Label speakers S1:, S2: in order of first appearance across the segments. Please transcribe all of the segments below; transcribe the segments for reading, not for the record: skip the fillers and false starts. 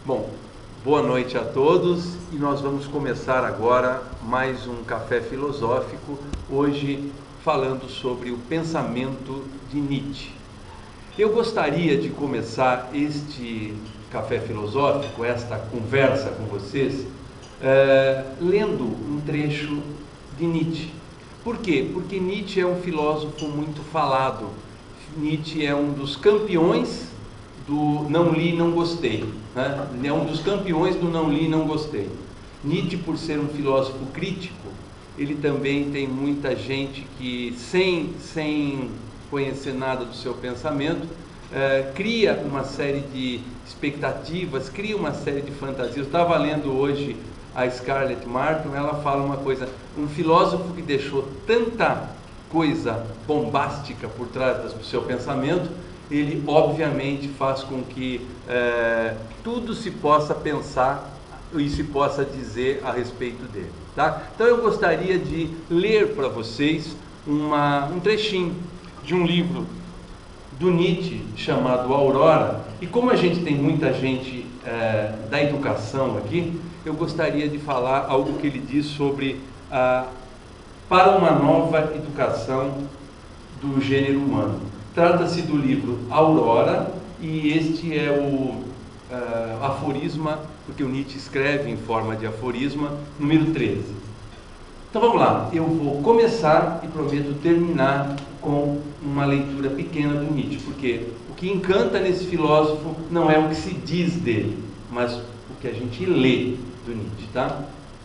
S1: Bom, boa noite a todos e nós vamos começar agora mais um Café Filosófico, hoje falando sobre o pensamento de Nietzsche. Eu gostaria de começar este Café Filosófico, esta conversa com vocês, lendo um trecho de Nietzsche. Por quê? Porque Nietzsche é um filósofo muito falado. Nietzsche é um dos campeões do não li, não gostei, né? É um dos campeões do não li, não gostei. Nietzsche, por ser um filósofo crítico, ele também tem muita gente que, sem conhecer nada do seu pensamento, cria uma série de expectativas, cria uma série de fantasias. Eu estava lendo hoje a Scarlett Martin, ela fala uma coisa: um filósofo que deixou tanta coisa bombástica por trás do seu pensamento, ele obviamente faz com que tudo se possa pensar e se possa dizer a respeito dele, tá? Então eu gostaria de ler para vocês um trechinho de um livro do Nietzsche chamado Aurora. E como a gente tem muita gente da educação aqui, eu gostaria de falar algo que ele diz sobre para uma nova educação do gênero humano. Trata-se do livro Aurora, e este é o aforisma, porque o Nietzsche escreve em forma de aforisma, número 13. Então vamos lá, eu vou começar e prometo terminar com uma leitura pequena do Nietzsche, porque o que encanta nesse filósofo não é o que se diz dele, mas o que a gente lê do Nietzsche, tá?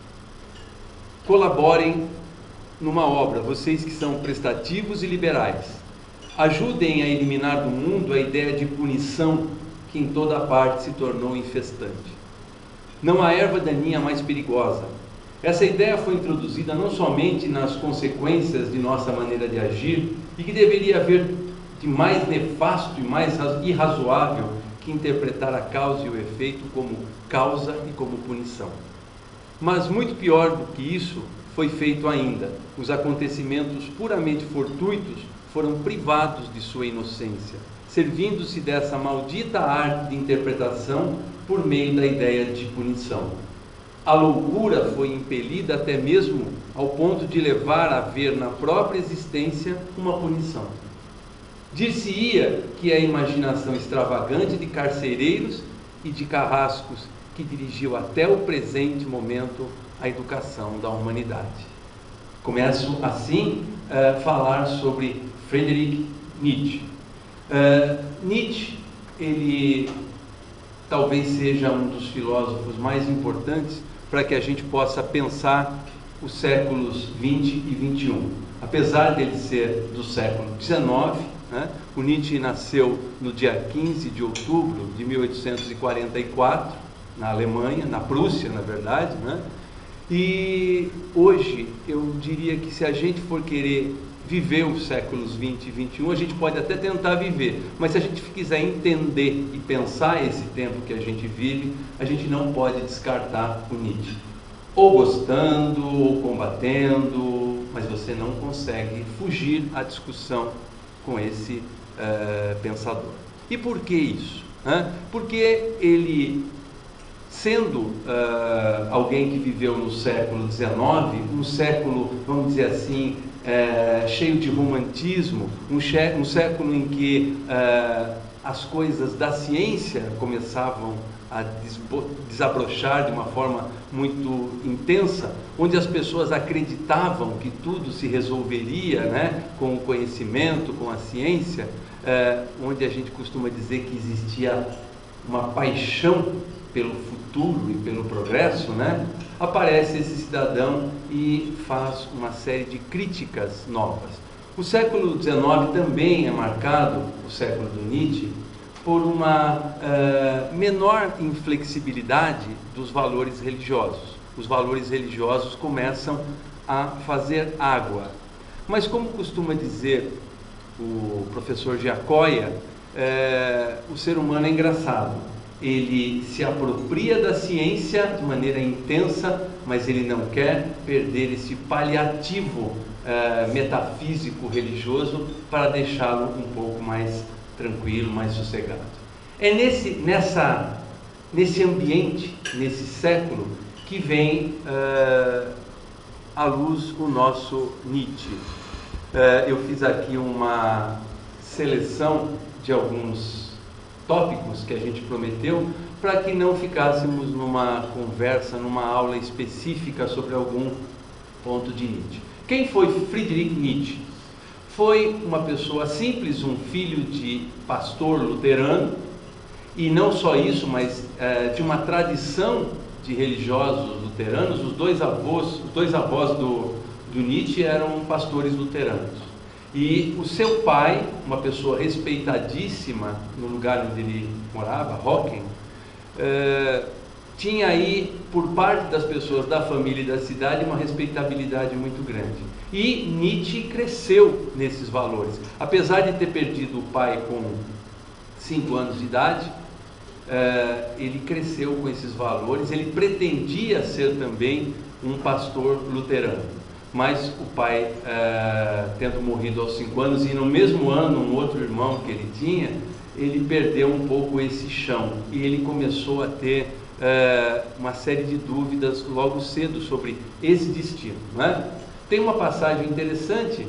S1: Colaborem numa obra, vocês que são prestativos e liberais. Ajudem a eliminar do mundo a ideia de punição que em toda parte se tornou infestante. Não há erva daninha mais perigosa. Essa ideia foi introduzida não somente nas consequências de nossa maneira de agir, e que deveria haver de mais nefasto e mais irrazoável que interpretar a causa e o efeito como causa e como punição. Mas muito pior do que isso foi feito ainda. Os acontecimentos puramente fortuitos foram privados de sua inocência, servindo-se dessa maldita arte de interpretação por meio da ideia de punição. A loucura foi impelida até mesmo ao ponto de levar a ver na própria existência uma punição. Dir-se-ia que é a imaginação extravagante de carcereiros e de carrascos que dirigiu até o presente momento a educação da humanidade. Começo assim a falar sobre Friedrich Nietzsche. Nietzsche, ele talvez seja um dos filósofos mais importantes para que a gente possa pensar os séculos 20 e 21. Apesar dele ser do século 19, né, o Nietzsche nasceu no dia 15 de outubro de 1844, na Alemanha, na Prússia, na verdade, né? E hoje eu diria que se a gente for querer viver os séculos 20 e 21, a gente pode até tentar viver, mas se a gente quiser entender e pensar esse tempo que a gente vive, a gente não pode descartar o Nietzsche. Ou gostando, ou combatendo, mas você não consegue fugir à discussão com esse pensador. E por que isso? Porque ele, sendo alguém que viveu no século XIX, um século, vamos dizer assim, cheio de romantismo, um século em que as coisas da ciência começavam a desabrochar de uma forma muito intensa, onde as pessoas acreditavam que tudo se resolveria, né, com o conhecimento, com a ciência, onde a gente costuma dizer que existia uma paixão pelo futuro e pelo progresso, né? Aparece esse cidadão e faz uma série de críticas novas. O século XIX também é marcado, o século do Nietzsche, por uma menor inflexibilidade dos valores religiosos. Os valores religiosos começam a fazer água. Mas, como costuma dizer o professor Giacoia, o ser humano é engraçado. Ele se apropria da ciência de maneira intensa, mas ele não quer perder esse paliativo metafísico religioso para deixá-lo um pouco mais tranquilo, mais sossegado. É nessa nesse ambiente, nesse século, que vem à luz o nosso Nietzsche. Eu fiz aqui uma seleção de alguns tópicos que a gente prometeu, para que não ficássemos numa conversa, numa aula específica sobre algum ponto de Nietzsche. Quem foi Friedrich Nietzsche? Foi uma pessoa simples, um filho de pastor luterano, e não só isso, mas de uma tradição de religiosos luteranos. Os dois avós do Nietzsche eram pastores luteranos. E o seu pai, uma pessoa respeitadíssima no lugar onde ele morava, Hocken, tinha aí, por parte das pessoas da família e da cidade, uma respeitabilidade muito grande. E Nietzsche cresceu nesses valores. Apesar de ter perdido o pai com 5 anos de idade, ele cresceu com esses valores. Ele pretendia ser também um pastor luterano, mas o pai, tendo morrido aos 5 anos, e no mesmo ano um outro irmão que ele tinha, ele perdeu um pouco esse chão, e ele começou a ter uma série de dúvidas logo cedo sobre esse destino, não é? Tem uma passagem interessante.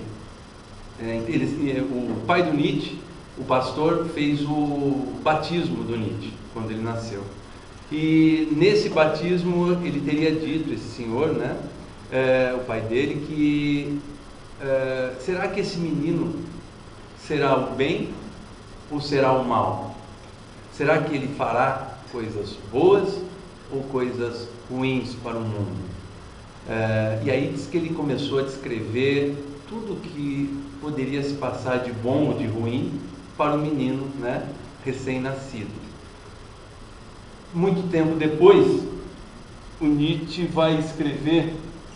S1: O pai do Nietzsche, o pastor, fez o batismo do Nietzsche quando ele nasceu, e nesse batismo ele teria dito, esse senhor, né, o pai dele, que será que esse menino será o bem ou será o mal? Será que ele fará coisas boas ou coisas ruins para o mundo? E aí diz que ele começou a descrever tudo que poderia se passar de bom ou de ruim para o menino, né, recém-nascido. Muito tempo depois, o Nietzsche vai escrever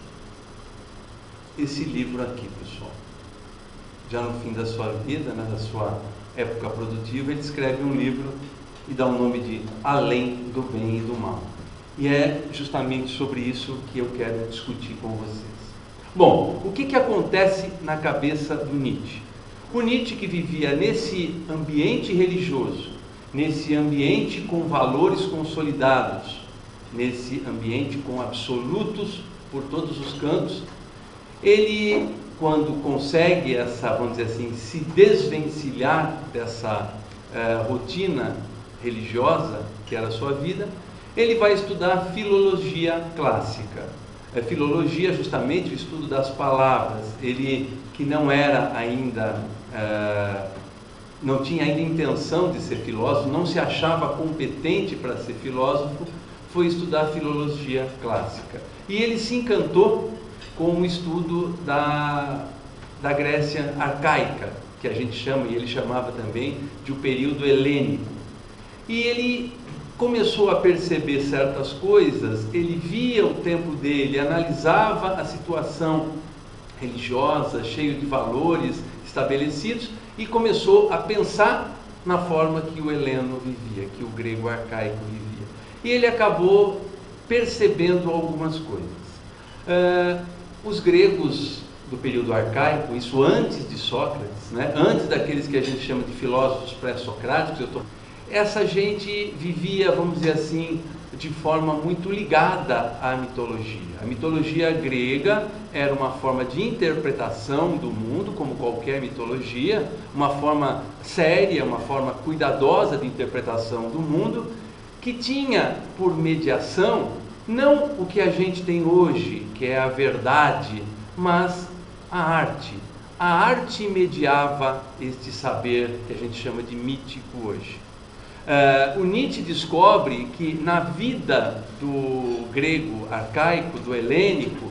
S1: esse livro aqui, pessoal. Já no fim da sua vida, né, da sua época produtiva, ele escreve um livro e dá o nome de Além do Bem e do Mal. E é justamente sobre isso que eu quero discutir com vocês. Bom, o que acontece na cabeça do Nietzsche? O Nietzsche, que vivia nesse ambiente religioso, nesse ambiente com valores consolidados, nesse ambiente com absolutos por todos os cantos, ele, quando consegue vamos dizer assim, se desvencilhar dessa rotina religiosa que era a sua vida, ele vai estudar filologia clássica. Filologia, justamente, o estudo das palavras. Ele, que não era ainda, não tinha ainda intenção de ser filósofo, não se achava competente para ser filósofo, foi estudar filologia clássica. E ele se encantou com o estudo da Grécia arcaica, que a gente chama, e ele chamava também, de o período helênico. E ele começou a perceber certas coisas, ele via o tempo dele, analisava a situação religiosa, cheio de valores estabelecidos, e começou a pensar na forma que o heleno vivia, que o grego arcaico vivia. E ele acabou percebendo algumas coisas. Os gregos do período arcaico, isso antes de Sócrates, né, antes daqueles que a gente chama de filósofos pré-socráticos, essa gente vivia, vamos dizer assim, de forma muito ligada à mitologia. A mitologia grega era uma forma de interpretação do mundo, como qualquer mitologia, uma forma séria, uma forma cuidadosa de interpretação do mundo, que tinha por mediação não o que a gente tem hoje, que é a verdade, mas a arte. A arte mediava este saber que a gente chama de mítico hoje. O Nietzsche descobre que na vida do grego arcaico, do helênico,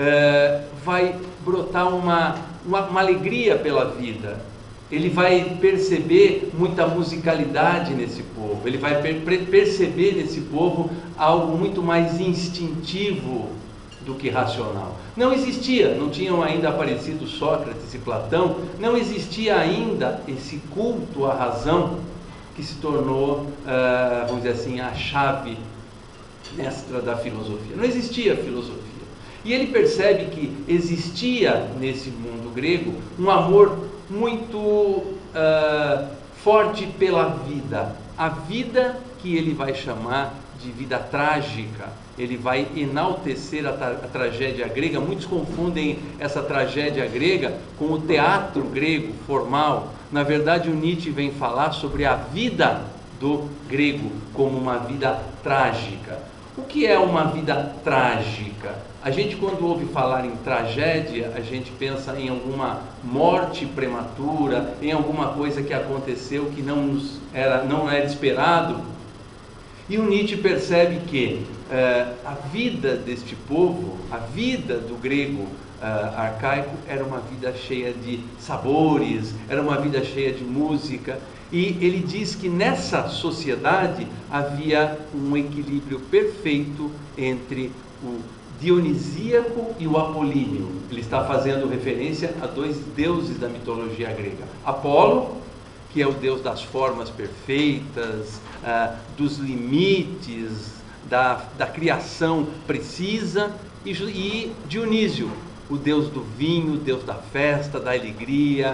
S1: vai brotar uma alegria pela vida. Ele vai perceber muita musicalidade nesse povo, ele vai perceber nesse povo algo muito mais instintivo do que racional. Não existia, não tinham ainda aparecido Sócrates e Platão, não existia ainda esse culto à razão que se tornou, vamos dizer assim, a chave mestra da filosofia. Não existia filosofia. E ele percebe que existia nesse mundo grego um amor muito forte pela vida. A vida que ele vai chamar de vida trágica. Ele vai enaltecer a tragédia grega. Muitos confundem essa tragédia grega com o teatro grego formal. Na verdade, o Nietzsche vem falar sobre a vida do grego como uma vida trágica. O que é uma vida trágica? A gente, quando ouve falar em tragédia, a gente pensa em alguma morte prematura, em alguma coisa que aconteceu que não era esperado. E o Nietzsche percebe que a vida deste povo, a vida do grego arcaico, era uma vida cheia de sabores, era uma vida cheia de música. E ele diz que nessa sociedade havia um equilíbrio perfeito entre o dionisíaco e o apolíneo. Ele está fazendo referência a dois deuses da mitologia grega. Apolo, que é o deus das formas perfeitas, dos limites, da criação precisa, e Dionísio, o deus do vinho, o deus da festa, da alegria,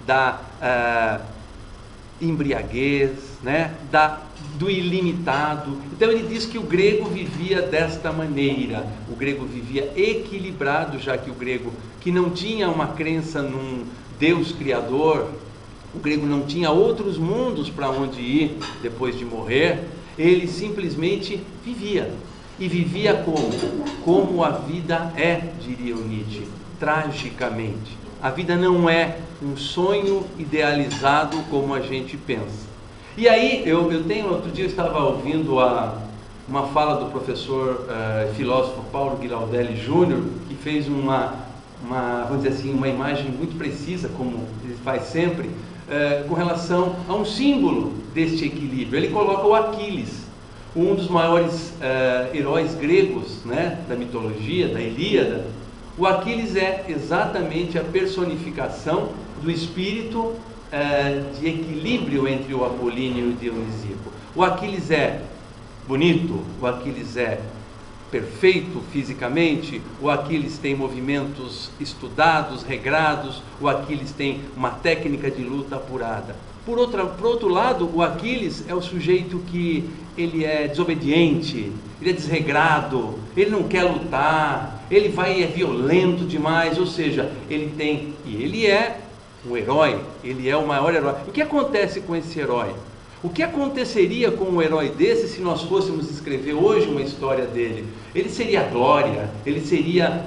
S1: da embriaguez, né? Do ilimitado. Então ele diz que o grego vivia desta maneira. O grego vivia equilibrado, já que o grego, que não tinha uma crença num Deus criador, o grego não tinha outros mundos para onde ir depois de morrer, ele simplesmente vivia. E vivia como? Como a vida é, diria o Nietzsche, tragicamente. A vida não é um sonho idealizado como a gente pensa. E aí, outro dia eu estava ouvindo uma fala do professor filósofo Paulo Guiraldelli Júnior, que fez vamos dizer assim, uma imagem muito precisa, como ele faz sempre, com relação a um símbolo deste equilíbrio. Ele coloca o Aquiles, um dos maiores heróis gregos, né, da mitologia, da Ilíada. O Aquiles é exatamente a personificação do espírito de equilíbrio entre o apolíneo e o dionisíaco. O Aquiles é bonito, o Aquiles é perfeito fisicamente, o Aquiles tem movimentos estudados, regrados, o Aquiles tem uma técnica de luta apurada. Por outro lado, o Aquiles é o sujeito que ele é desobediente, ele é desregrado, ele não quer lutar, ele é violento demais, ou seja, ele é um herói, ele é o maior herói. O que acontece com esse herói? O que aconteceria com um herói desse se nós fôssemos escrever hoje uma história dele? Ele seria a glória, ele seria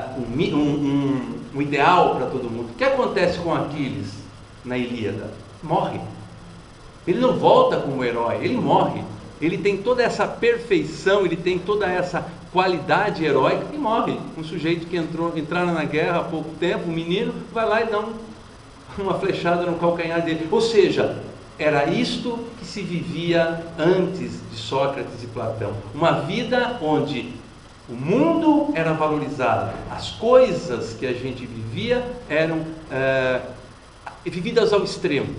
S1: um ideal para todo mundo. O que acontece com Aquiles na Ilíada? Morre. Ele não volta como herói, ele morre. Ele tem toda essa perfeição, ele tem toda essa qualidade heróica e morre. Um sujeito que entraram na guerra há pouco tempo, um menino, vai lá e dá uma flechada no calcanhar dele. Ou seja, era isto que se vivia antes de Sócrates e Platão. Uma vida onde o mundo era valorizado, as coisas que a gente vivia eram vividas ao extremo.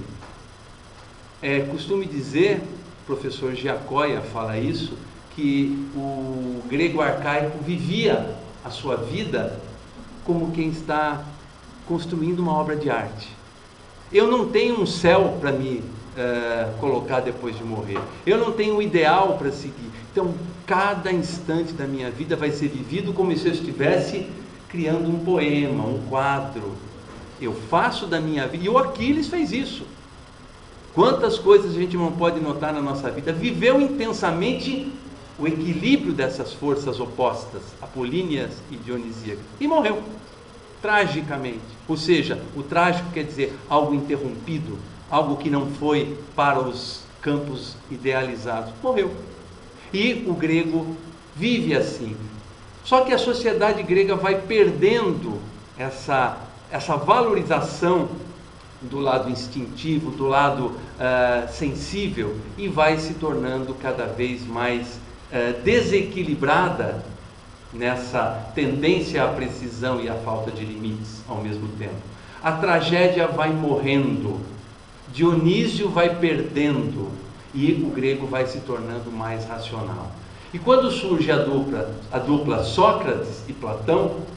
S1: Costume dizer, o professor Giacoia fala isso, que o grego arcaico vivia a sua vida como quem está construindo uma obra de arte. Eu não tenho um céu para me colocar depois de morrer. Eu não tenho um ideal para seguir. Então, cada instante da minha vida vai ser vivido como se eu estivesse criando um poema, um quadro. Eu faço da minha vida. E o Aquiles fez isso. Quantas coisas a gente não pode notar na nossa vida. Viveu intensamente o equilíbrio dessas forças opostas, apolíneas e dionisíacas. E morreu. Tragicamente. Ou seja, o trágico quer dizer algo interrompido, algo que não foi para os campos idealizados. Morreu. E o grego vive assim. Só que a sociedade grega vai perdendo essa valorização do lado instintivo, do lado sensível, e vai se tornando cada vez mais desequilibrada nessa tendência à precisão e à falta de limites ao mesmo tempo. A tragédia vai morrendo, Dionísio vai perdendo e o grego vai se tornando mais racional. E quando surge a dupla Sócrates e Platão,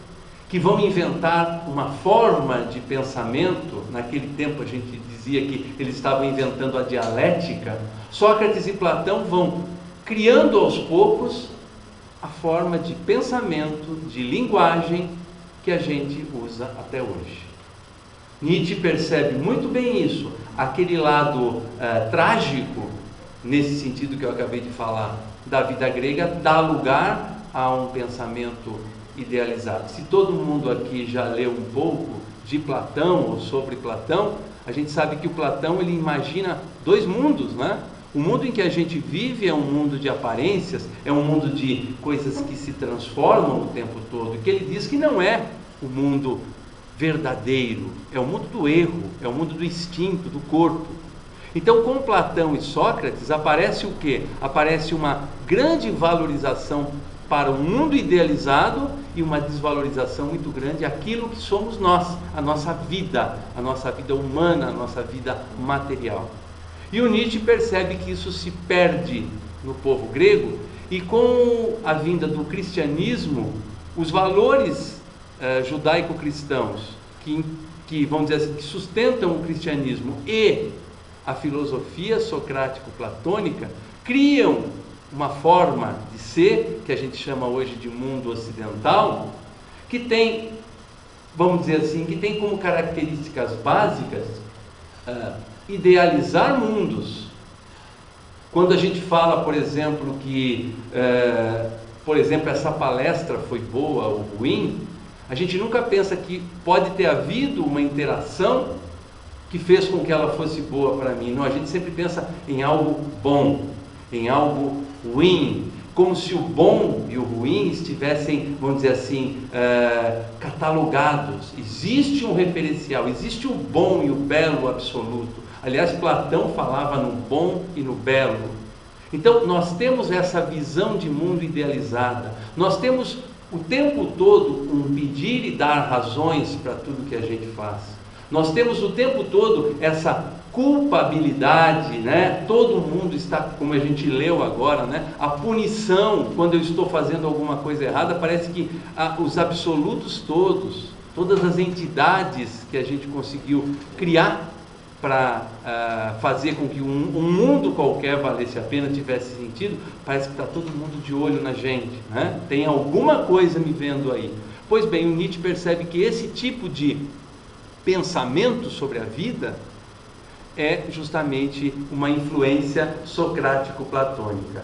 S1: que vão inventar uma forma de pensamento. Naquele tempo a gente dizia que eles estavam inventando a dialética. Sócrates e Platão vão criando aos poucos a forma de pensamento, de linguagem que a gente usa até hoje. Nietzsche percebe muito bem isso, aquele lado trágico, nesse sentido que eu acabei de falar, da vida grega, dá lugar a um pensamento idealizado. Se todo mundo aqui já leu um pouco de Platão ou sobre Platão, a gente sabe que o Platão ele imagina dois mundos, né? O mundo em que a gente vive é um mundo de aparências, é um mundo de coisas que se transformam o tempo todo, que ele diz que não é o mundo verdadeiro, é o mundo do erro, é o mundo do instinto, do corpo. Então, com Platão e Sócrates, aparece o quê? Aparece uma grande valorização para o mundo idealizado e uma desvalorização muito grande àquilo que somos nós, a nossa vida humana, a nossa vida material. E o Nietzsche percebe que isso se perde no povo grego, e com a vinda do cristianismo, os valores judaico-cristãos que vamos dizer assim, que sustentam o cristianismo e a filosofia socrático-platônica criam uma forma de ser, que a gente chama hoje de mundo ocidental, que tem, vamos dizer assim, que tem como características básicas idealizar mundos. Quando a gente fala, por exemplo, que essa palestra foi boa ou ruim, a gente nunca pensa que pode ter havido uma interação que fez com que ela fosse boa para mim. Não, a gente sempre pensa em algo bom, em algo ruim, como se o bom e o ruim estivessem, vamos dizer assim, catalogados. Existe um referencial, existe o bom e o belo absoluto. Aliás, Platão falava no bom e no belo. Então, nós temos essa visão de mundo idealizada. Nós temos o tempo todo um pedir e dar razões para tudo que a gente faz. Nós temos o tempo todo essa culpabilidade, né? Todo mundo está, como a gente leu agora, né? A punição, quando eu estou fazendo alguma coisa errada, parece que os absolutos todos, todas as entidades que a gente conseguiu criar para fazer com que um mundo qualquer valesse a pena, tivesse sentido, parece que está todo mundo de olho na gente, né? Tem alguma coisa me vendo aí. Pois bem, o Nietzsche percebe que esse tipo de pensamento sobre a vida é justamente uma influência socrático-platônica.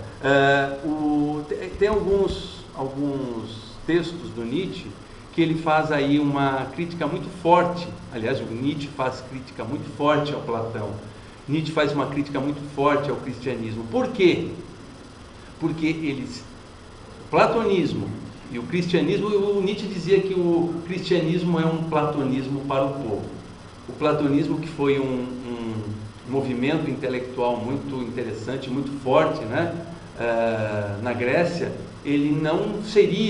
S1: Tem alguns textos do Nietzsche que ele faz aí uma crítica muito forte. Aliás, o Nietzsche faz crítica muito forte ao Platão. Nietzsche faz uma crítica muito forte ao cristianismo. Por quê? Porque o platonismo e o cristianismo, o Nietzsche dizia que o cristianismo é um platonismo para o povo. O platonismo, que foi um movimento intelectual muito interessante, muito forte, né? Na Grécia, ele não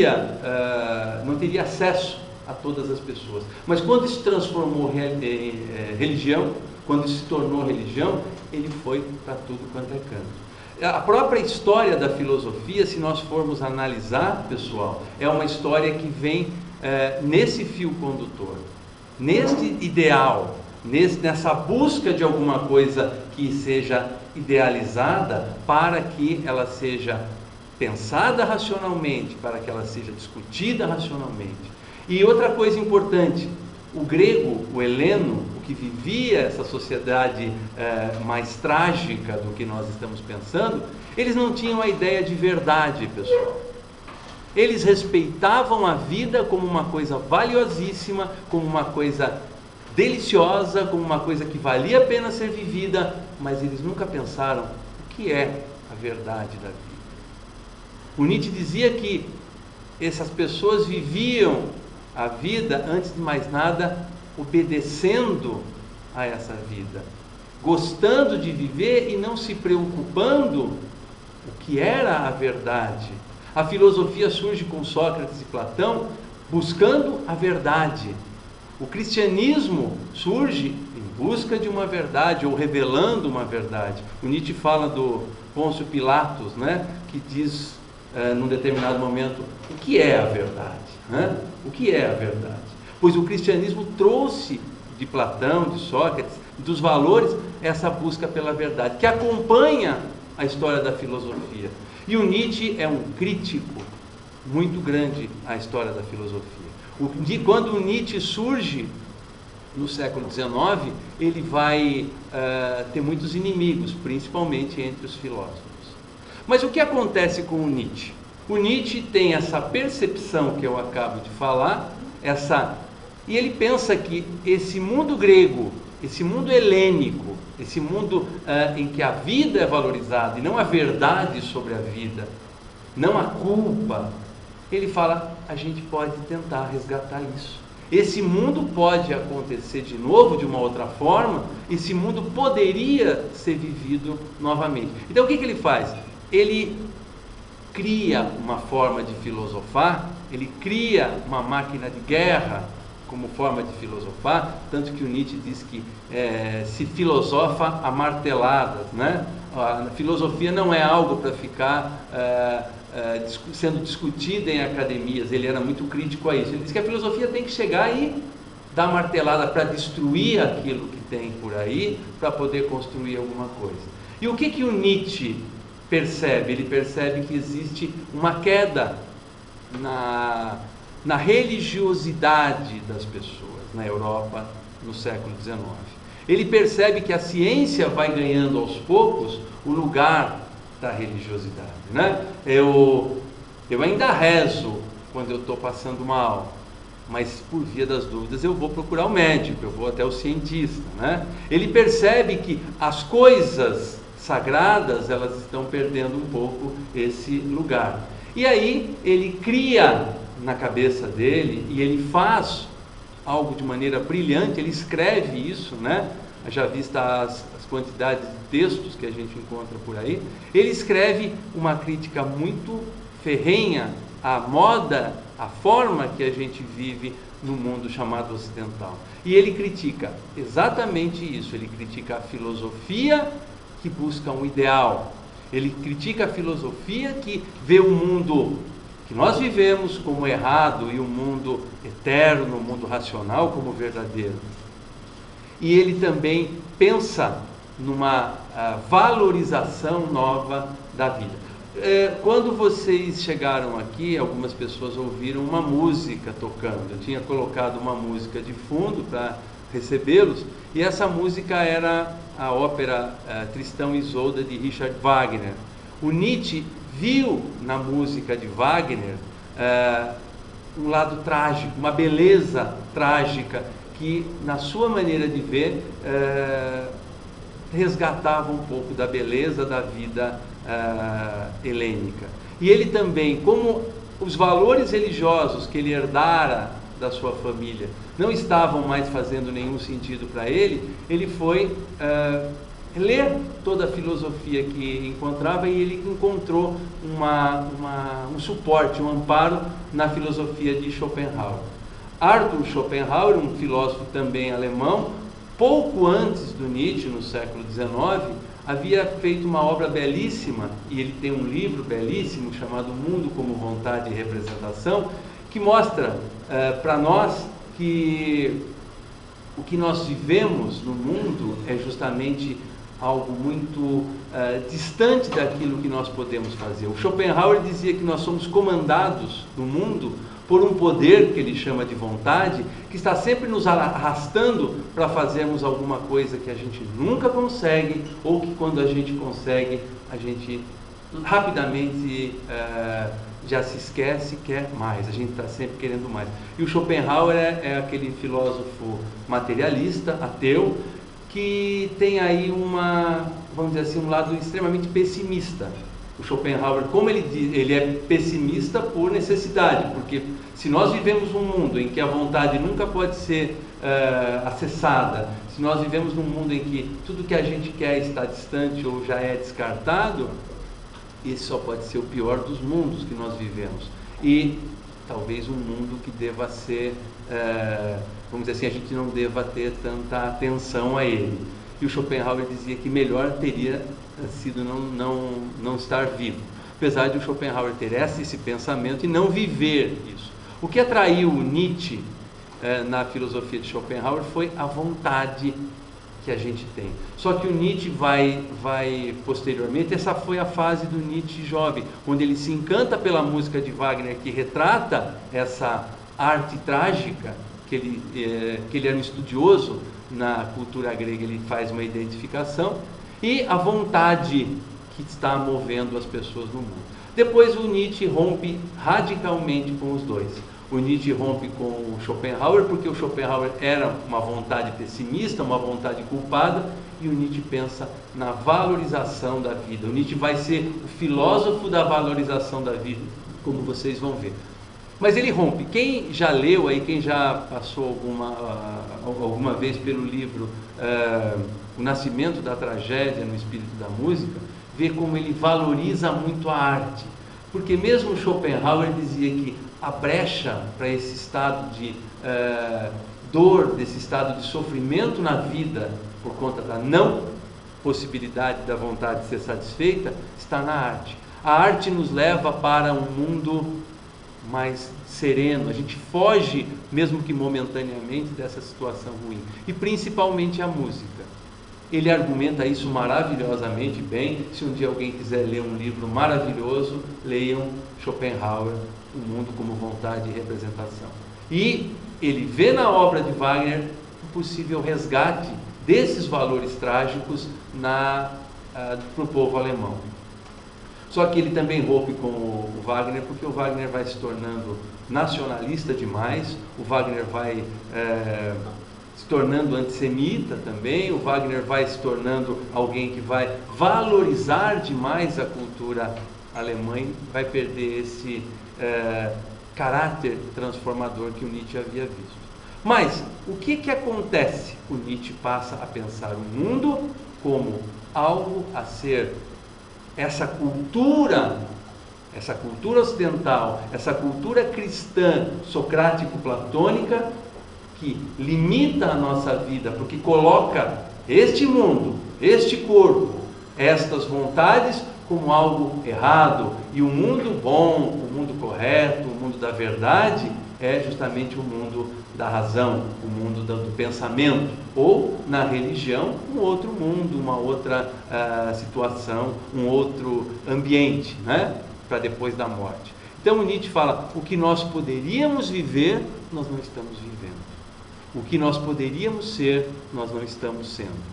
S1: teria acesso a todas as pessoas. Mas quando se transformou em religião, quando se tornou religião, ele foi para tudo quanto é canto. A própria história da filosofia, se nós formos analisar, pessoal, é uma história que vem nesse fio condutor, neste ideal, nessa busca de alguma coisa que seja idealizada para que ela seja pensada racionalmente, para que ela seja discutida racionalmente. E outra coisa importante, o grego, o heleno, o que vivia essa sociedade mais trágica do que nós estamos pensando, eles não tinham a ideia de verdade, pessoal. Eles respeitavam a vida como uma coisa valiosíssima, como uma coisa deliciosa, como uma coisa que valia a pena ser vivida, mas eles nunca pensaram o que é a verdade da vida. O Nietzsche dizia que essas pessoas viviam a vida, antes de mais nada, obedecendo a essa vida, gostando de viver e não se preocupando o que era a verdade. A filosofia surge com Sócrates e Platão buscando a verdade. O cristianismo surge em busca de uma verdade ou revelando uma verdade. O Nietzsche fala do Pôncio Pilatos, né, que diz num determinado momento o que é a verdade. né? O que é a verdade? Pois o cristianismo trouxe de Platão, de Sócrates, dos valores, essa busca pela verdade, que acompanha a história da filosofia. E o Nietzsche é um crítico muito grande à história da filosofia. Quando o Nietzsche surge no século XIX, ele vai ter muitos inimigos, principalmente entre os filósofos. Mas o que acontece com o Nietzsche? O Nietzsche tem essa percepção que eu acabo de falar, e ele pensa que esse mundo grego, esse mundo helênico, esse mundo em que a vida é valorizada e não a verdade sobre a vida, não a culpa, ele fala, a gente pode tentar resgatar isso. Esse mundo pode acontecer de novo, de uma outra forma, esse mundo poderia ser vivido novamente. Então o que ele faz? Ele cria uma forma de filosofar, ele cria uma máquina de guerra como forma de filosofar, tanto que o Nietzsche diz que se filosofa a marteladas, né? A filosofia não é algo para ficar sendo discutida em academias. Ele era muito crítico a isso. Ele diz que a filosofia tem que chegar e dar martelada para destruir aquilo que tem por aí, para poder construir alguma coisa. E o que o Nietzsche percebe? Ele percebe que existe uma queda na religiosidade das pessoas na Europa no século XIX. Ele percebe que a ciência vai ganhando aos poucos o lugar da religiosidade, né? Eu ainda rezo quando eu estou passando mal, mas por via das dúvidas eu vou procurar o médico, eu vou até o cientista, né? Ele percebe que as coisas sagradas, elas estão perdendo um pouco esse lugar. E aí ele cria na cabeça dele, e ele faz algo de maneira brilhante, ele escreve isso, né? Já vista as quantidades de textos que a gente encontra por aí, ele escreve uma crítica muito ferrenha à moda, à forma que a gente vive no mundo chamado ocidental. E ele critica exatamente isso, ele critica a filosofia que busca um ideal, ele critica a filosofia que vê o mundo que nós vivemos como errado e o mundo eterno, o mundo racional como verdadeiro. E ele também pensa numa valorização nova da vida. Quando vocês chegaram aqui, algumas pessoas ouviram uma música tocando. Eu tinha colocado uma música de fundo para recebê-los, e essa música era a ópera Tristão e Isolda de Richard Wagner. O Nietzsche viu na música de Wagner um lado trágico, uma beleza trágica que, na sua maneira de ver, resgatava um pouco da beleza da vida helênica. E ele também, como os valores religiosos que ele herdara da sua família não estavam mais fazendo nenhum sentido para ele, ele foi ler toda a filosofia que encontrava, e ele encontrou um suporte, um amparo na filosofia de Schopenhauer. Arthur Schopenhauer, um filósofo também alemão, pouco antes do Nietzsche, no século XIX, havia feito uma obra belíssima, e ele tem um livro belíssimo chamado Mundo como Vontade e Representação, que mostra para nós que o que nós vivemos no mundo é justamente algo muito distante daquilo que nós podemos fazer. O Schopenhauer dizia que nós somos comandados no mundo por um poder que ele chama de vontade, que está sempre nos arrastando para fazermos alguma coisa que a gente nunca consegue, ou que quando a gente consegue, a gente rapidamente já se esquece e quer mais. A gente está sempre querendo mais. E o Schopenhauer é aquele filósofo materialista, ateu, que tem aí vamos dizer assim, um lado extremamente pessimista. O Schopenhauer, como ele diz, ele é pessimista por necessidade, porque se nós vivemos num mundo em que a vontade nunca pode ser acessada, se nós vivemos num mundo em que tudo que a gente quer está distante ou já é descartado, esse só pode ser o pior dos mundos que nós vivemos. E talvez um mundo que deva ser, vamos dizer assim, a gente não deva ter tanta atenção a ele. E o Schopenhauer dizia que melhor teria sido não estar vivo. Apesar de o Schopenhauer ter esse pensamento e não viver isso. O que atraiu Nietzsche na filosofia de Schopenhauer foi a vontade que a gente tem. Só que o Nietzsche vai posteriormente, essa foi a fase do Nietzsche jovem, onde ele se encanta pela música de Wagner, que retrata essa arte trágica, que ele era um estudioso na cultura grega, ele faz uma identificação, e a vontade que está movendo as pessoas no mundo. Depois o Nietzsche rompe radicalmente com os dois. O Nietzsche rompe com o Schopenhauer, porque o Schopenhauer era uma vontade pessimista, uma vontade culpada, e o Nietzsche pensa na valorização da vida. O Nietzsche vai ser o filósofo da valorização da vida, como vocês vão ver. Mas ele rompe. Quem já leu aí, quem já passou alguma vez pelo livro O Nascimento da Tragédia no Espírito da Música, vê como ele valoriza muito a arte. Porque mesmo Schopenhauer dizia que a brecha para esse estado de dor, desse estado de sofrimento na vida, por conta da não possibilidade da vontade de ser satisfeita, está na arte. A arte nos leva para um mundo mais sereno, a gente foge, mesmo que momentaneamente, dessa situação ruim. E principalmente a música. Ele argumenta isso maravilhosamente bem. Se um dia alguém quiser ler um livro maravilhoso, leiam Schopenhauer, O Mundo como Vontade e Representação. E ele vê na obra de Wagner um possível resgate desses valores trágicos para o povo alemão. Só que ele também rompe com o Wagner, porque o Wagner vai se tornando nacionalista demais, o Wagner vai se tornando antissemita também, o Wagner vai se tornando alguém que vai valorizar demais a cultura alemã e vai perder esse caráter transformador que o Nietzsche havia visto. Mas o que acontece? O Nietzsche passa a pensar o mundo como algo a ser essa cultura ocidental, essa cultura cristã socrático-platônica que limita a nossa vida, porque coloca este mundo, este corpo, estas vontades como algo errado, e o mundo bom, o mundo correto, o mundo da verdade é justamente o mundo da razão, o mundo do pensamento, ou na religião, um outro mundo, uma outra situação, um outro ambiente, né? Para depois da morte. Então o Nietzsche fala, o que nós poderíamos viver, nós não estamos vivendo. O que nós poderíamos ser, nós não estamos sendo.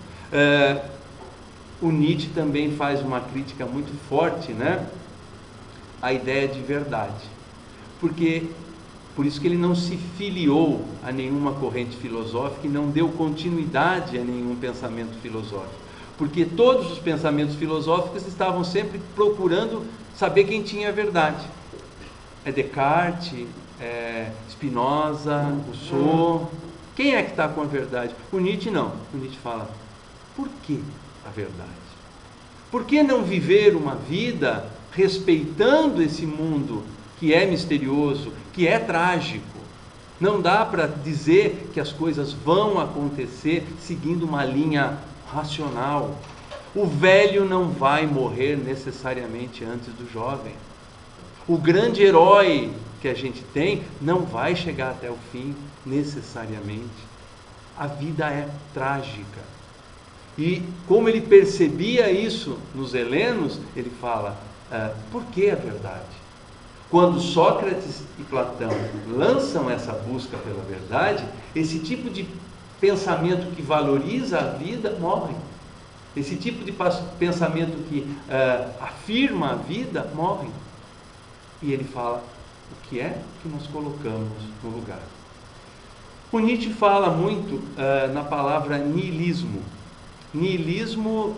S1: O Nietzsche também faz uma crítica muito forte, né? À ideia de verdade. Por isso que ele não se filiou a nenhuma corrente filosófica e não deu continuidade a nenhum pensamento filosófico. Porque todos os pensamentos filosóficos estavam sempre procurando saber quem tinha a verdade. É Descartes, é Spinoza, Rousseau. Quem é que está com a verdade? O Nietzsche não. O Nietzsche fala, por que a verdade? Por que não viver uma vida respeitando esse mundo que é misterioso, que é trágico? Não dá para dizer que as coisas vão acontecer seguindo uma linha racional. O velho não vai morrer necessariamente antes do jovem. O grande herói que a gente tem não vai chegar até o fim necessariamente. A vida é trágica. E como ele percebia isso nos helenos, ele fala, por que a verdade? Quando Sócrates e Platão lançam essa busca pela verdade, esse tipo de pensamento que valoriza a vida morre. Esse tipo de pensamento que afirma a vida morre. E ele fala, o que é que nós colocamos no lugar? O Nietzsche fala muito na palavra niilismo. Niilismo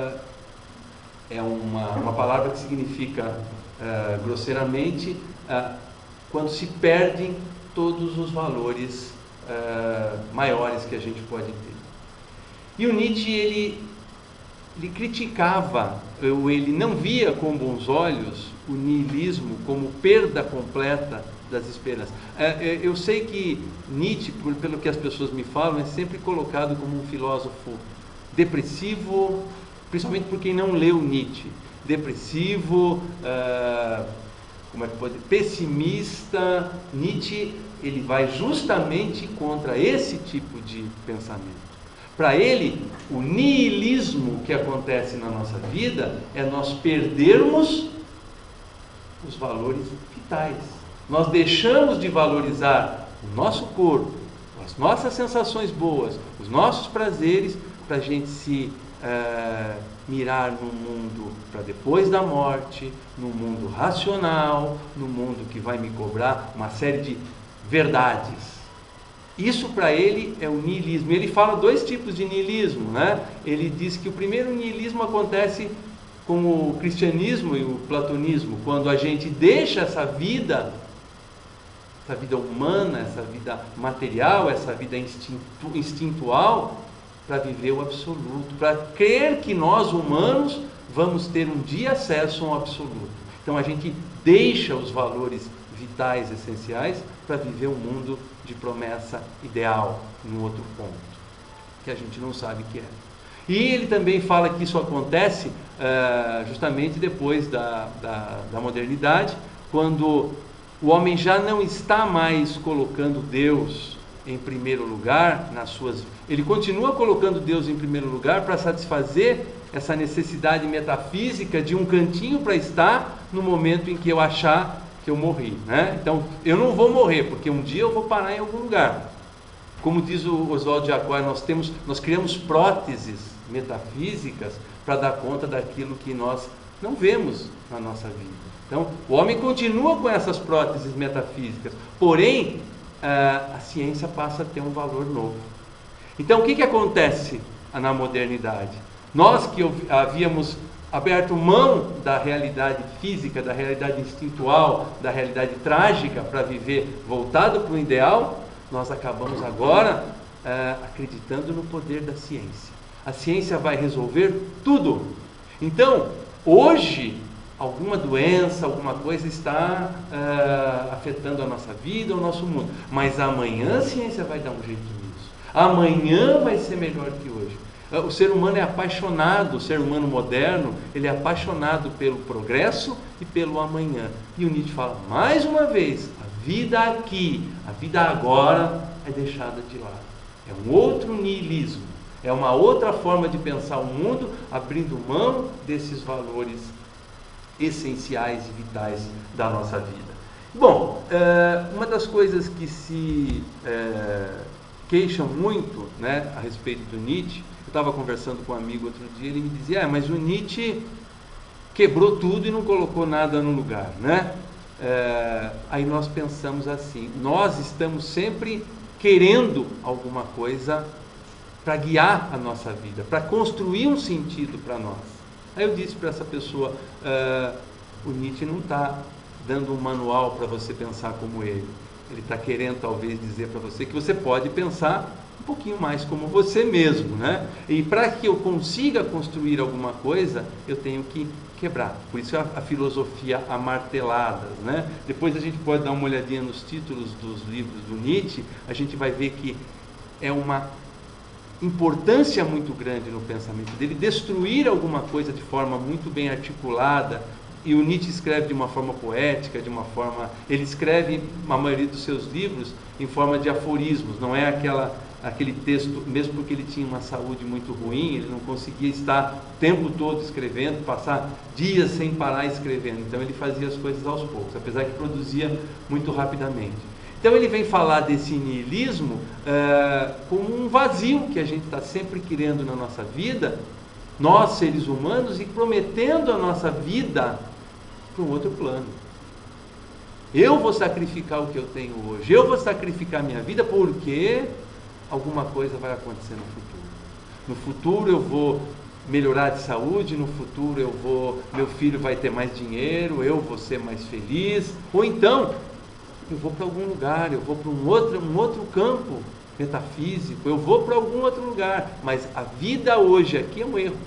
S1: é uma palavra que significa, grosseiramente, quando se perdem todos os valores maiores que a gente pode ter. E o Nietzsche, ele criticava, ele não via com bons olhos o niilismo como perda completa das esperanças. Eu sei que Nietzsche, pelo que as pessoas me falam, é sempre colocado como um filósofo depressivo, principalmente por quem não leu Nietzsche. Depressivo, como é que pode, pessimista. Nietzsche, ele vai justamente contra esse tipo de pensamento. Para ele, o niilismo que acontece na nossa vida é nós perdermos os valores vitais. Nós deixamos de valorizar o nosso corpo, as nossas sensações boas, os nossos prazeres, para a gente se mirar num mundo para depois da morte, num mundo racional, num mundo que vai me cobrar uma série de verdades. Isso para ele é o niilismo. Ele fala dois tipos de niilismo, né? Ele diz que o primeiro niilismo acontece com o cristianismo e o platonismo, quando a gente deixa essa vida humana, essa vida material, essa vida instintual, para viver o absoluto, para crer que nós humanos vamos ter um dia acesso ao absoluto. Então a gente deixa os valores vitais essenciais para viver um mundo de promessa ideal, em outro ponto, que a gente não sabe o que é. E ele também fala que isso acontece justamente depois da modernidade, quando o homem já não está mais colocando Deus em primeiro lugar nas suas... Ele continua colocando Deus em primeiro lugar para satisfazer essa necessidade metafísica de um cantinho para estar no momento em que eu achar que eu morri, né? Então, eu não vou morrer, porque um dia eu vou parar em algum lugar. Como diz o Oswaldo de Aquário, nós criamos próteses metafísicas para dar conta daquilo que nós não vemos na nossa vida. Então, o homem continua com essas próteses metafísicas, porém, a ciência passa a ter um valor novo. Então, o que acontece na modernidade? Nós que havíamos aberto mão da realidade física, da realidade instintual, da realidade trágica para viver voltado para o ideal, nós acabamos agora acreditando no poder da ciência. A ciência vai resolver tudo. Então, hoje, alguma doença, alguma coisa está afetando a nossa vida, o nosso mundo. Mas amanhã a ciência vai dar um jeito nisso. Amanhã vai ser melhor que hoje. O ser humano é apaixonado, o ser humano moderno, ele é apaixonado pelo progresso e pelo amanhã. E o Nietzsche fala, mais uma vez, a vida aqui, a vida agora é deixada de lado. É um outro niilismo, é uma outra forma de pensar o mundo, abrindo mão desses valores essenciais e vitais da nossa vida. Bom, uma das coisas que se queixam muito, né, a respeito do Nietzsche, eu estava conversando com um amigo outro dia, ele me dizia, mas o Nietzsche quebrou tudo e não colocou nada no lugar, né? Aí nós pensamos assim, nós estamos sempre querendo alguma coisa para guiar a nossa vida, para construir um sentido para nós. Aí eu disse para essa pessoa, o Nietzsche não está dando um manual para você pensar como ele. Ele está querendo talvez dizer para você que você pode pensar um pouquinho mais como você mesmo, né? E para que eu consiga construir alguma coisa, eu tenho que quebrar. Por isso a filosofia amarteladas, né? Depois a gente pode dar uma olhadinha nos títulos dos livros do Nietzsche, a gente vai ver que é uma importância muito grande no pensamento dele, destruir alguma coisa de forma muito bem articulada. E o Nietzsche escreve de uma forma poética, ele escreve a maioria dos seus livros em forma de aforismos, não é aquele texto, mesmo porque ele tinha uma saúde muito ruim, ele não conseguia estar o tempo todo escrevendo, passar dias sem parar escrevendo, então ele fazia as coisas aos poucos, apesar que produzia muito rapidamente. Então ele vem falar desse niilismo como um vazio que a gente está sempre querendo na nossa vida, nós seres humanos, e prometendo a nossa vida para um outro plano. Eu vou sacrificar o que eu tenho hoje, eu vou sacrificar minha vida porque alguma coisa vai acontecer no futuro. No futuro eu vou melhorar de saúde, no futuro meu filho vai ter mais dinheiro, eu vou ser mais feliz, ou então eu vou para algum lugar, eu vou para um outro campo metafísico, eu vou para algum outro lugar, mas a vida hoje aqui é um erro.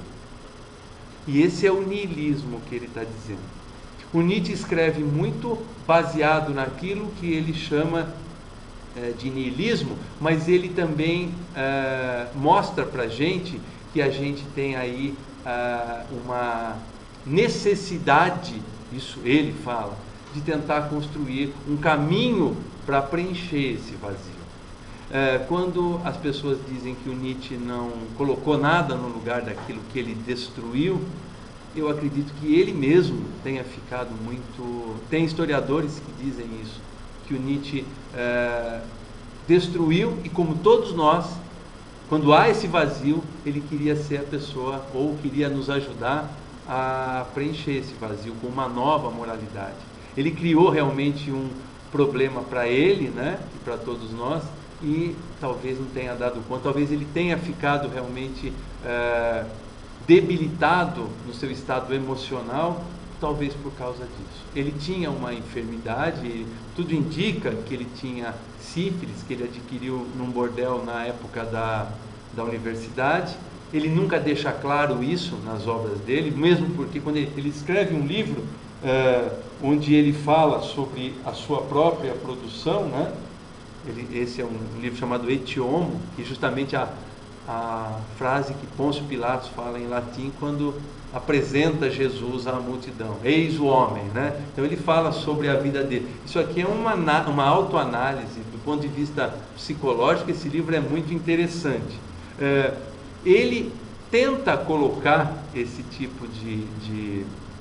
S1: E esse é o niilismo que ele está dizendo. O Nietzsche escreve muito baseado naquilo que ele chama de niilismo, mas ele também mostra para a gente que a gente tem aí uma necessidade, isso ele fala, de tentar construir um caminho para preencher esse vazio. Quando as pessoas dizem que o Nietzsche não colocou nada no lugar daquilo que ele destruiu, eu acredito que ele mesmo tenha ficado muito... Tem historiadores que dizem isso, que o Nietzsche destruiu, e como todos nós, quando há esse vazio, ele queria ser a pessoa, ou queria nos ajudar a preencher esse vazio com uma nova moralidade. Ele criou realmente um problema para ele, né, e para todos nós, e talvez não tenha dado conta, talvez ele tenha ficado realmente debilitado no seu estado emocional, talvez por causa disso. Ele tinha uma enfermidade, tudo indica que ele tinha sífilis, que ele adquiriu num bordel na época da universidade. Ele nunca deixa claro isso nas obras dele, mesmo porque quando ele escreve um livro onde ele fala sobre a sua própria produção, né? Esse é um livro chamado Et Homo, que justamente a frase que Pôncio Pilatos fala em latim quando apresenta Jesus à multidão, eis o homem, né? Então ele fala sobre a vida dele. Isso aqui é uma autoanálise do ponto de vista psicológico. Esse livro é muito interessante. Ele tenta colocar esse tipo de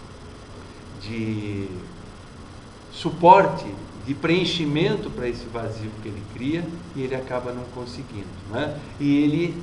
S1: suporte, de preenchimento para esse vazio que ele cria, e ele acaba não conseguindo, né? E ele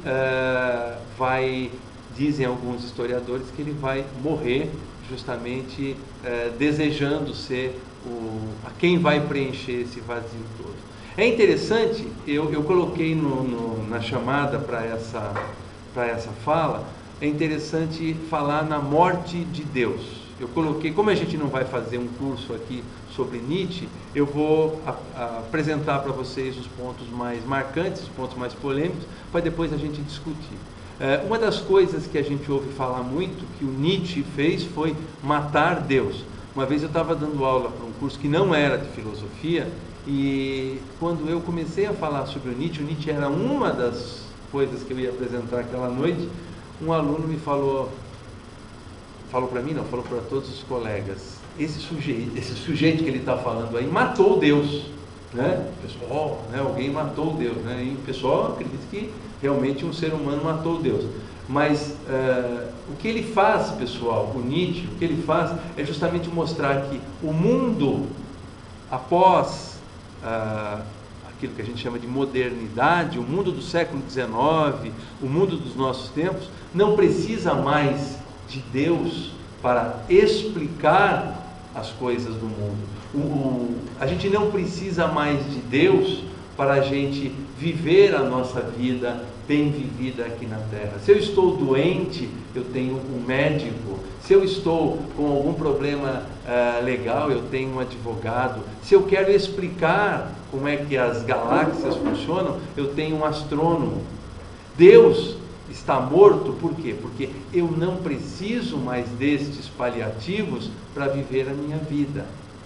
S1: dizem alguns historiadores que ele vai morrer justamente desejando ser a quem vai preencher esse vazio todo. É interessante, eu coloquei na chamada para essa fala, é interessante falar na morte de Deus. Eu coloquei, como a gente não vai fazer um curso aqui sobre Nietzsche, eu vou apresentar para vocês os pontos mais marcantes, os pontos mais polêmicos, para depois a gente discutir. Uma das coisas que a gente ouve falar muito, que o Nietzsche fez, foi matar Deus. Uma vez eu estava dando aula para um curso que não era de filosofia, e quando eu comecei a falar sobre o Nietzsche era uma das coisas que eu ia apresentar aquela noite. Um aluno me falou para mim, não, falou para todos os colegas, esse sujeito que ele está falando aí matou Deus, né? Pessoal, né? Alguém matou Deus, né? E o pessoal acredita que realmente um ser humano matou Deus. Mas o que ele faz, pessoal, o Nietzsche, o que ele faz é justamente mostrar que o mundo, após aquilo que a gente chama de modernidade, o mundo do século XIX, o mundo dos nossos tempos, não precisa mais de Deus para explicar as coisas do mundo. A gente não precisa mais de Deus para a gente viver a nossa vida bem vivida aqui na Terra. Se eu estou doente, eu tenho um médico. Se eu estou com algum problema legal, eu tenho um advogado. Se eu quero explicar como é que as galáxias funcionam, eu tenho um astrônomo. Deus está morto, por quê? Porque eu não preciso mais destes paliativos para viver a minha vida.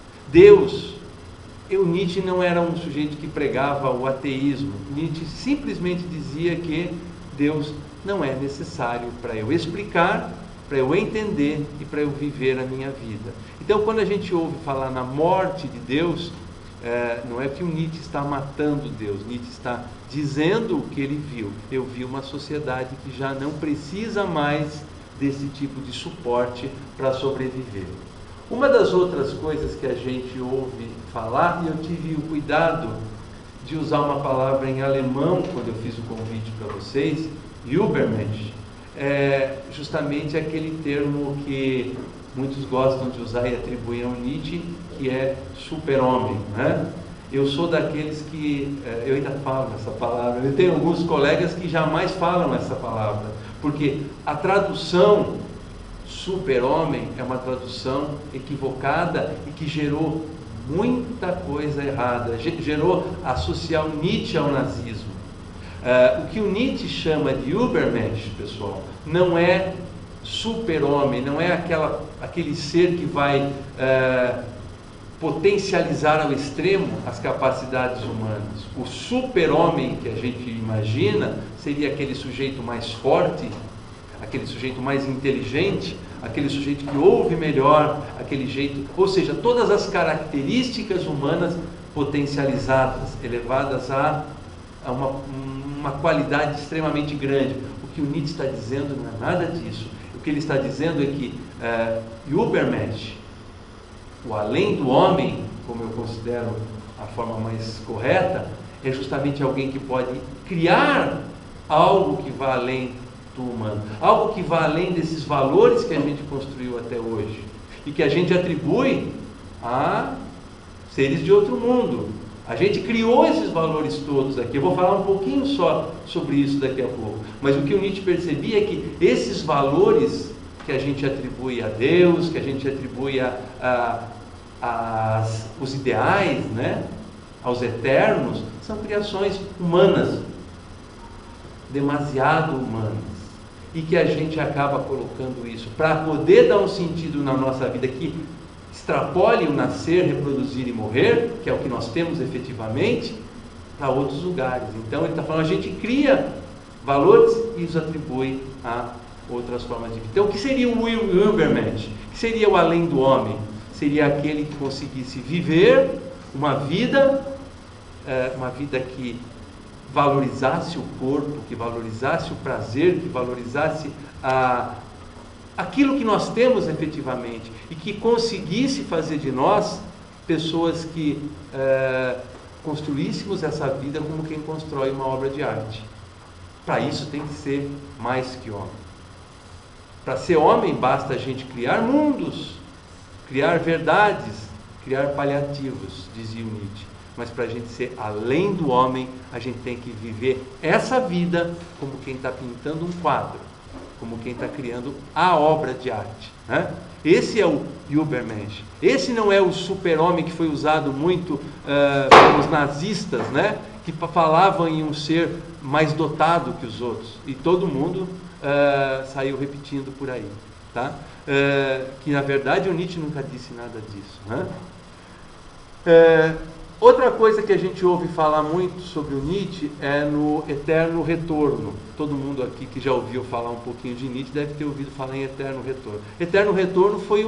S1: Nietzsche não era um sujeito que pregava o ateísmo. Nietzsche simplesmente dizia que Deus não é necessário para eu explicar, para eu entender e para eu viver a minha vida. Então, quando a gente ouve falar na morte de Deus, não é que o Nietzsche está matando Deus, Nietzsche está dizendo o que ele viu. Eu vi uma sociedade que já não precisa mais desse tipo de suporte para sobreviver. Uma das outras coisas que a gente ouve falar, e eu tive o cuidado de usar uma palavra em alemão quando eu fiz o convite para vocês, Übermensch, é justamente aquele termo que muitos gostam de usar e atribuem ao Nietzsche, que é super-homem, né? Eu sou daqueles que, eu ainda falo essa palavra, eu tenho alguns colegas que jamais falam essa palavra, porque a tradução super-homem é uma tradução equivocada e que gerou muita coisa errada, gerou associar o Nietzsche ao nazismo. O que o Nietzsche chama de Übermensch, pessoal, não é super-homem, não é aquele ser que vai potencializar ao extremo as capacidades humanas. O super-homem que a gente imagina seria aquele sujeito mais forte, aquele sujeito mais inteligente, aquele sujeito que ouve melhor, aquele jeito, ou seja, todas as características humanas potencializadas, elevadas a uma qualidade extremamente grande. O que o Nietzsche está dizendo não é nada disso. O que ele está dizendo é que Übermensch, o além do homem, como eu considero a forma mais correta, é justamente alguém que pode criar algo que vá além do humano, algo que vá além desses valores que a gente construiu até hoje e que a gente atribui a seres de outro mundo. A gente criou esses valores todos aqui. Eu vou falar um pouquinho só sobre isso daqui a pouco. Mas o que o Nietzsche percebia é que esses valores que a gente atribui a Deus, que a gente atribui os ideais, né, aos eternos, são criações humanas, demasiado humanas, e que a gente acaba colocando isso para poder dar um sentido na nossa vida que extrapole o nascer, reproduzir e morrer, que é o que nós temos efetivamente, para outros lugares. Então ele está falando, a gente cria valores e os atribui a outras formas de vida. Então o que seria o Übermensch? O que seria o além do homem? Seria aquele que conseguisse viver uma vida que valorizasse o corpo, que valorizasse o prazer, que valorizasse aquilo que nós temos efetivamente e que conseguisse fazer de nós pessoas que construíssemos essa vida como quem constrói uma obra de arte. Para isso tem que ser mais que homem. Para ser homem basta a gente criar mundos, criar verdades, criar paliativos, dizia o Nietzsche. Mas para a gente ser além do homem, a gente tem que viver essa vida como quem está pintando um quadro, como quem está criando a obra de arte, né? Esse é o Übermensch. Esse não é o super-homem que foi usado muito pelos nazistas, né? Que falavam em um ser mais dotado que os outros. E todo mundo saiu repetindo por aí, tá? Que na verdade o Nietzsche nunca disse nada disso, né? Outra coisa que a gente ouve falar muito sobre o Nietzsche é no eterno retorno. Todo mundo aqui que já ouviu falar um pouquinho de Nietzsche deve ter ouvido falar em eterno retorno. Eterno retorno foi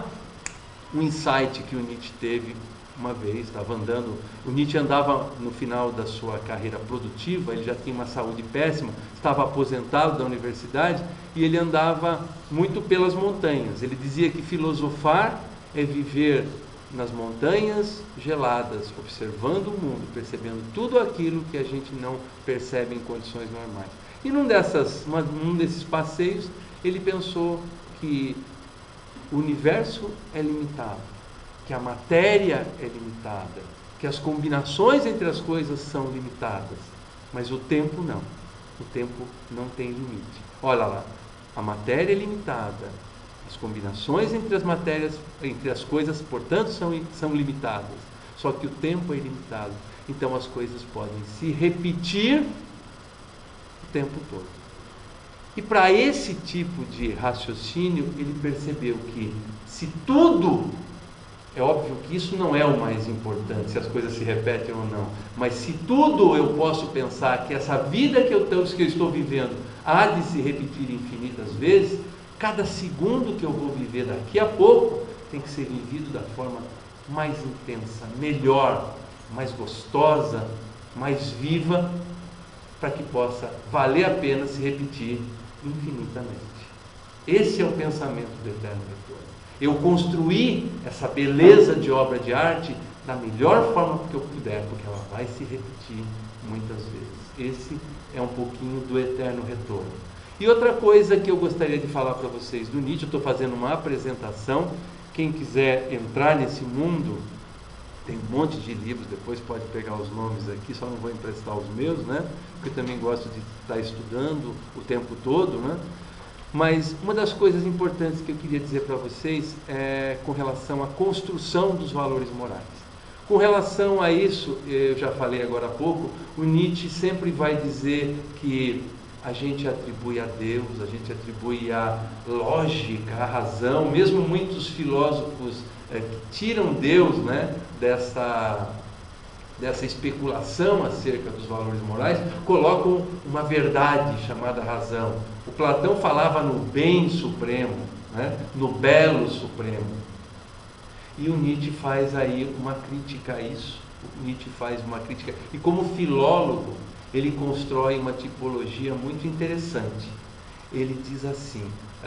S1: um insight que o Nietzsche teve uma vez. Estava andando, o Nietzsche andava no final da sua carreira produtiva, ele já tinha uma saúde péssima, estava aposentado da universidade e ele andava muito pelas montanhas. Ele dizia que filosofar é viver nas montanhas geladas, observando o mundo, percebendo tudo aquilo que a gente não percebe em condições normais. E num desses passeios, ele pensou que o universo é limitado, que a matéria é limitada, que as combinações entre as coisas são limitadas, mas o tempo não. O tempo não tem limite. Olha lá, a matéria é limitada, as combinações entre as matérias, entre as coisas, portanto, são limitadas. Só que o tempo é ilimitado. Então as coisas podem se repetir o tempo todo. E para esse tipo de raciocínio, ele percebeu que se tudo, é óbvio que isso não é o mais importante, se as coisas se repetem ou não, mas se tudo eu posso pensar que essa vida que eu estou vivendo há de se repetir infinitas vezes, cada segundo que eu vou viver daqui a pouco tem que ser vivido da forma mais intensa, melhor, mais gostosa, mais viva, para que possa valer a pena se repetir infinitamente. Esse é o pensamento do eterno retorno. Eu construí essa beleza de obra de arte da melhor forma que eu puder, porque ela vai se repetir muitas vezes. Esse é um pouquinho do eterno retorno. E outra coisa que eu gostaria de falar para vocês do Nietzsche, eu estou fazendo uma apresentação, quem quiser entrar nesse mundo, tem um monte de livros, depois pode pegar os nomes aqui, só não vou emprestar os meus, né? Porque eu também gosto de estar estudando o tempo todo, né? Mas uma das coisas importantes que eu queria dizer para vocês é com relação à construção dos valores morais. Com relação a isso, eu já falei agora há pouco, o Nietzsche sempre vai dizer que a gente atribui a Deus, a gente atribui a lógica, a razão, mesmo muitos filósofos que tiram Deus, né, dessa especulação acerca dos valores morais, colocam uma verdade chamada razão. O Platão falava no bem supremo, né? No belo supremo. E o Nietzsche faz aí uma crítica a isso. O Nietzsche faz uma crítica. E como filólogo, ele constrói uma tipologia muito interessante. Ele diz assim,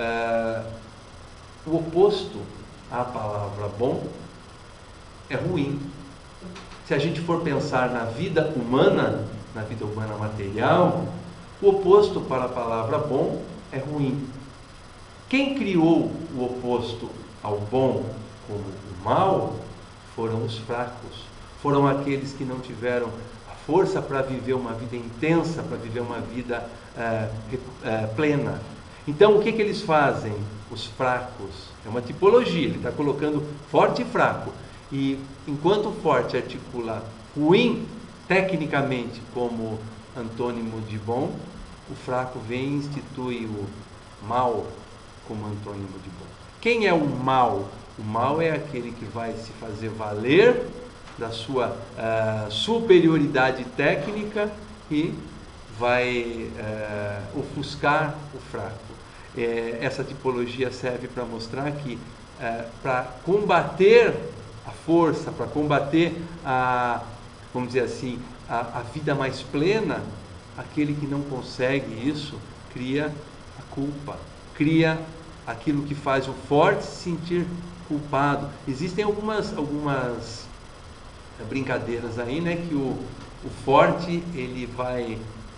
S1: o oposto à palavra bom é ruim. Se a gente for pensar na vida humana material, o oposto para a palavra bom é ruim. Quem criou o oposto ao bom como o mal foram os fracos, foram aqueles que não tiveram a força para viver uma vida intensa, para viver uma vida plena. Então o que eles fazem? Os fracos, é uma tipologia, ele está colocando forte e fraco. E enquanto o forte articula ruim tecnicamente como antônimo de bom, o fraco vem e institui o mal como antônimo de bom. Quem é o mal? O mal é aquele que vai se fazer valer da sua superioridade técnica e vai ofuscar o fraco. Essa tipologia serve para mostrar que para combater a força, para combater vamos dizer assim, a vida mais plena, aquele que não consegue isso, cria a culpa, cria aquilo que faz o forte se sentir culpado. Existem algumas brincadeiras aí, né, que o forte ele vai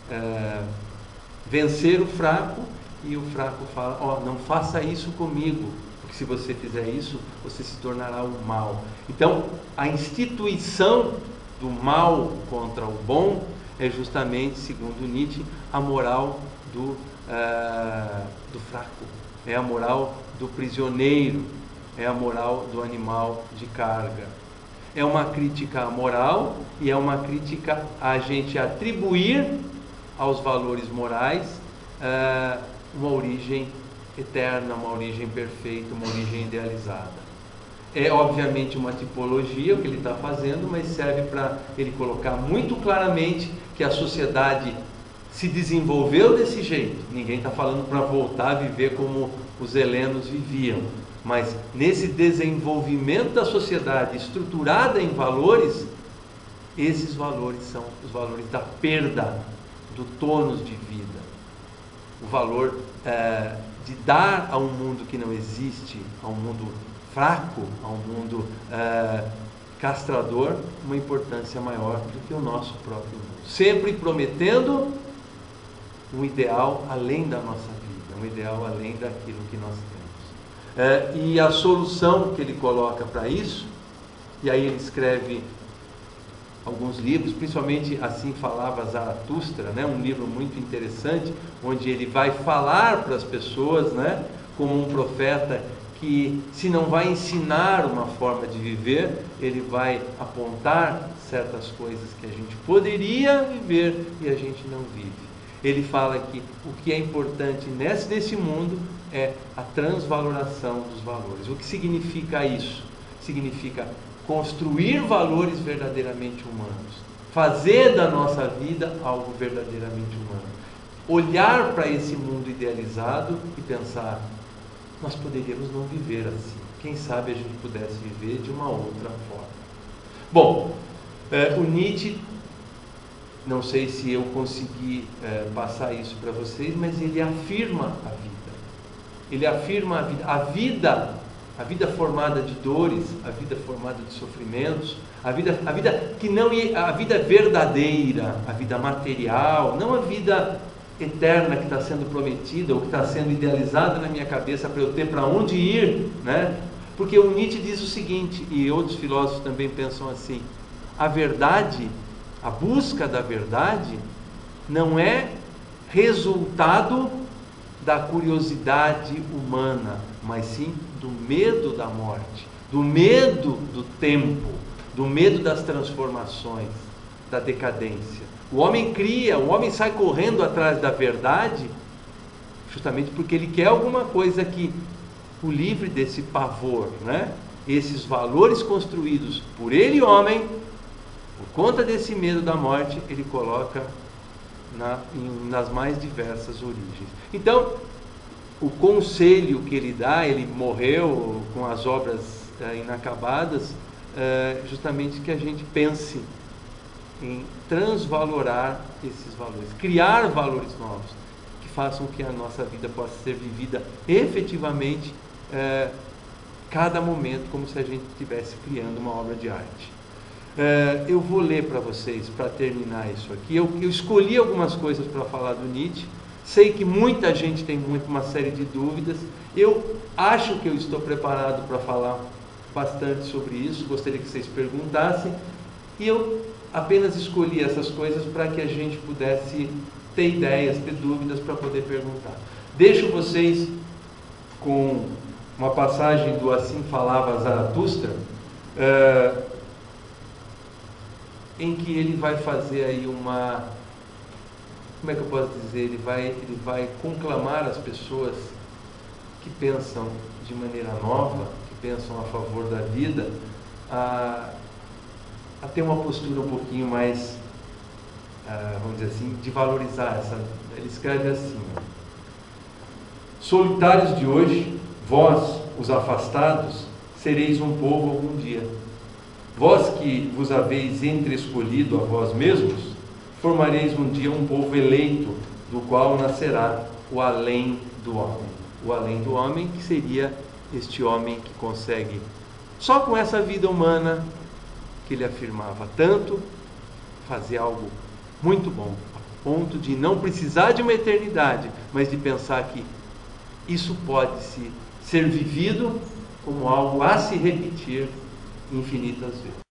S1: vencer o fraco e o fraco fala, não faça isso comigo, porque se você fizer isso, você se tornará o mal. Então, a instituição do mal contra o bom é justamente, segundo Nietzsche, a moral do fraco, é a moral do prisioneiro, é a moral do animal de carga. É uma crítica à moral e é uma crítica a gente atribuir aos valores morais uma origem eterna, uma origem perfeita, uma origem idealizada. É obviamente uma tipologia o que ele está fazendo, mas serve para ele colocar muito claramente que a sociedade se desenvolveu desse jeito. Ninguém está falando para voltar a viver como os helenos viviam, mas nesse desenvolvimento da sociedade estruturada em valores, esses valores são os valores da perda do tônus de vida, o valor de dar a um mundo que não existe, a um mundo fraco, a um mundo castrador, uma importância maior do que o nosso próprio mundo. Sempre prometendo um ideal além da nossa vida, um ideal além daquilo que nós temos. E a solução que ele coloca para isso, e aí ele escreve alguns livros, principalmente Assim Falava Zaratustra, né? Um livro muito interessante, onde ele vai falar para as pessoas, né? Como um profeta que, se não vai ensinar uma forma de viver, ele vai apontar certas coisas que a gente poderia viver e a gente não vive. Ele fala que o que é importante nesse mundo é a transvaloração dos valores. O que significa isso? Significa construir valores verdadeiramente humanos, fazer da nossa vida algo verdadeiramente humano, olhar para esse mundo idealizado e pensar, nós poderíamos não viver assim, quem sabe a gente pudesse viver de uma outra forma. Bom, o Nietzsche, não sei se eu consegui passar isso para vocês, mas ele afirma a vida, ele afirma a vida formada de dores, a vida formada de sofrimentos, a vida que não a vida verdadeira, a vida material, não a vida eterna que está sendo prometida ou que está sendo idealizada na minha cabeça para eu ter para onde ir, né? Porque o Nietzsche diz o seguinte, e outros filósofos também pensam assim: a verdade, a busca da verdade, não é resultado da curiosidade humana, mas sim do medo da morte, do medo do tempo, do medo das transformações, da decadência. O homem sai correndo atrás da verdade, justamente porque ele quer alguma coisa que o livre desse pavor, né? Esses valores construídos por ele, homem, Por conta desse medo da morte, ele coloca nas mais diversas origens. Então, o conselho que ele dá, ele morreu com as obras inacabadas, justamente que a gente pense em transvalorar esses valores, criar valores novos, que façam que a nossa vida possa ser vivida efetivamente cada momento, como se a gente estivesse criando uma obra de arte. Eu vou ler para vocês, para terminar isso aqui. Eu escolhi algumas coisas para falar do Nietzsche. Sei que muita gente tem uma série de dúvidas. Eu acho que eu estou preparado para falar bastante sobre isso. Gostaria que vocês perguntassem. E eu apenas escolhi essas coisas para que a gente pudesse ter ideias, ter dúvidas para poder perguntar. Deixo vocês com uma passagem do Assim Falava Zaratustra, em que ele vai fazer aí como é que eu posso dizer, ele vai conclamar as pessoas que pensam de maneira nova, que pensam a favor da vida, a ter uma postura um pouquinho mais, vamos dizer assim, de valorizar essa. Ele escreve assim: solitários de hoje, vós, os afastados, sereis um povo algum dia. Vós que vos haveis entreescolhido a vós mesmos, formareis um dia um povo eleito, do qual nascerá o além do homem. O além do homem, que seria este homem que consegue, só com essa vida humana que ele afirmava tanto, fazer algo muito bom, a ponto de não precisar de uma eternidade, mas de pensar que isso pode ser vivido como algo a se repetir infinitas vezes.